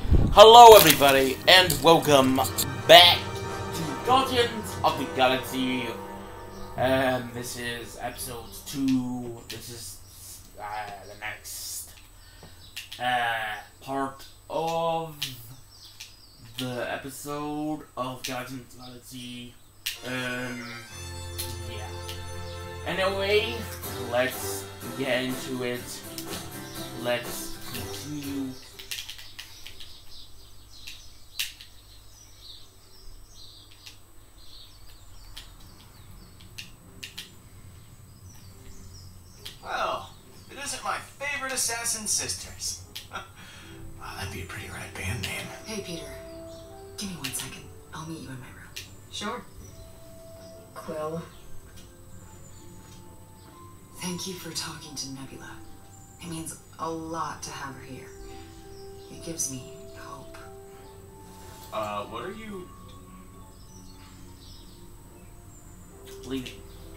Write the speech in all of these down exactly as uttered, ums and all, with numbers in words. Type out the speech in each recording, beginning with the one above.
Hello everybody, and welcome back to Guardians of the Galaxy. Um, this is episode two. This is uh, the next uh, part of the episode of Guardians of the Galaxy. Um, yeah. Anyway, let's get into it. Let's continue. Well, it isn't my favorite assassin sisters. Wow, that'd be a pretty rad band name. Hey, Peter. Give me one second. I'll meet you in my room. Sure. Quill. Thank you for talking to Nebula. It means a lot to have her here. It gives me hope. Uh, what are you... Leaving.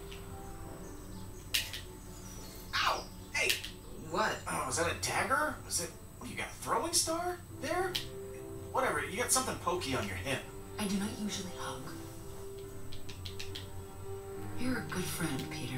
Ow! Hey! What? Oh, was that a dagger? Was it... What, you got a throwing star there? Whatever, you got something pokey on your hip. I do not usually hug. You're a good friend, Peter.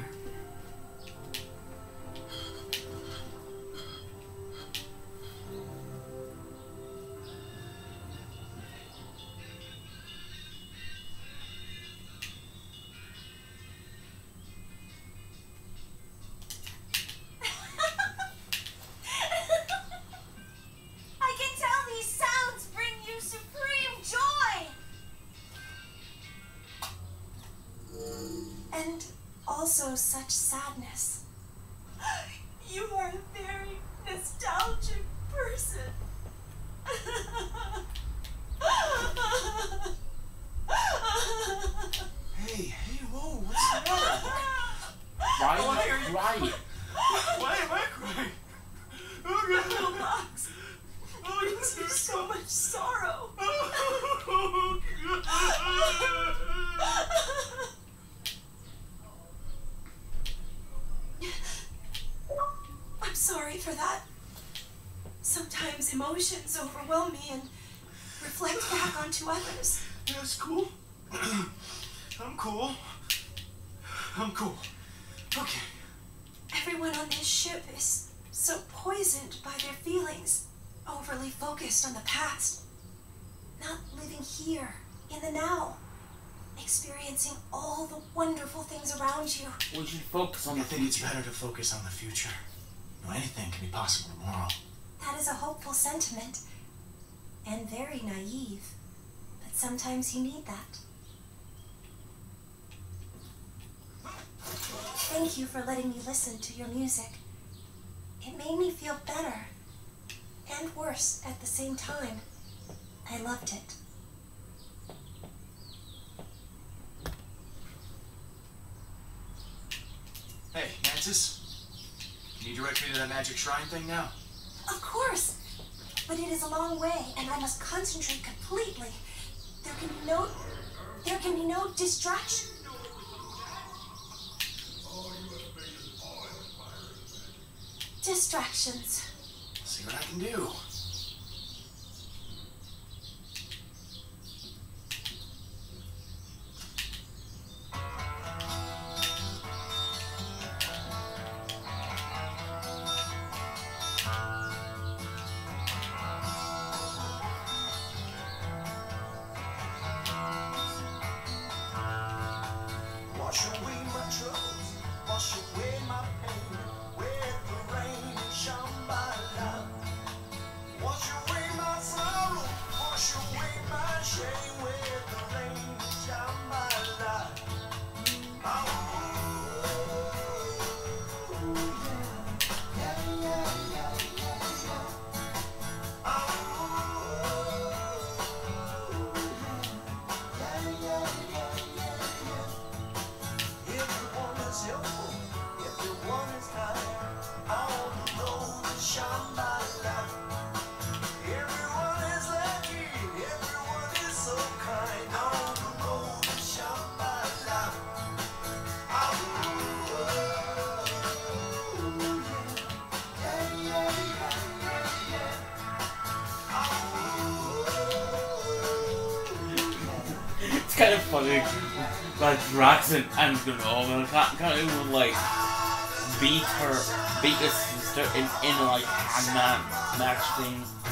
Also such sadness. You are a very nostalgic person. Hey, hey, whoa, what's the matter? Why Why are are you you crying? Why am I crying? Oh, God. Little box brings you so much sorrow. Oh, God. I'm sorry for that. Sometimes emotions overwhelm me and reflect back onto others. That's cool. I'm cool. I'm cool. Okay. Everyone on this ship is so poisoned by their feelings, overly focused on the past, not living here, in the now, experiencing all the wonderful things around you. We should focus on I the think it's future. better to focus on the future. You know, anything can be possible tomorrow. That is a hopeful sentiment, and very naive, but sometimes you need that. Thank you for letting me listen to your music. It made me feel better and worse at the same time. I loved it. Hey, Mantis. Can you direct me to that magic shrine thing now? Of course, but it is a long way, and I must concentrate completely. There can be no, there can be no distraction. Distractions. See what I can do. Wash away my troubles, wash away my pain, with the rain and Shambhala. Wash away my sorrow, wash away my shame, with the rain and Shambhala. kind of funny that Drax and, and Gnome can't, can't even like beat her, beat his sister in, in like a man match thing.